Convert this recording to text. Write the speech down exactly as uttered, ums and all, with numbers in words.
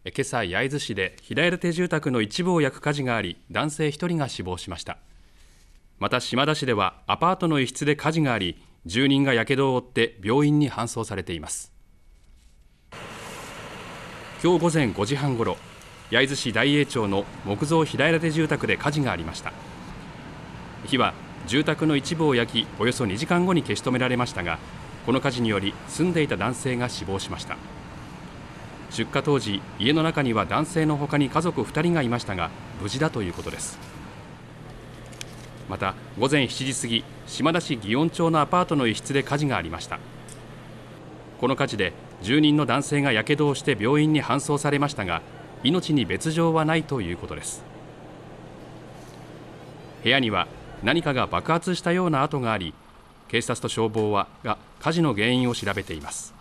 今朝、焼津市で平屋建て住宅の一部を焼く火事があり、男性ひとりが死亡しました。また島田市ではアパートの一室で火事があり、住人がやけどを負って病院に搬送されています。今日午前ごじはんごろ、焼津市大栄町の木造平屋建て住宅で火事がありました。火は住宅の一部を焼き、およそにじかんごに消し止められましたが、この火事により住んでいた男性が死亡しました。出火当時、家の中には男性のほかに家族ふたりがいましたが、無事だということです。また午前しちじ過ぎ、島田市祇園町のアパートの一室で火事がありました。この火事で住人の男性がやけどをして病院に搬送されましたが、命に別状はないということです。部屋には何かが爆発したような跡があり、警察と消防はが火事の原因を調べています。